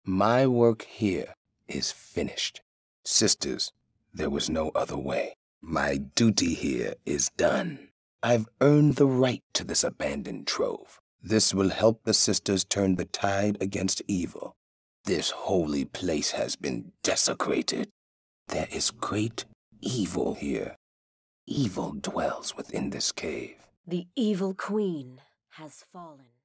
My work here is finished. Sisters, there was no other way. My duty here is done. I've earned the right to this abandoned trove. This will help the sisters turn the tide against evil. This holy place has been desecrated. There is great evil here. Evil dwells within this cave. The evil queen has fallen.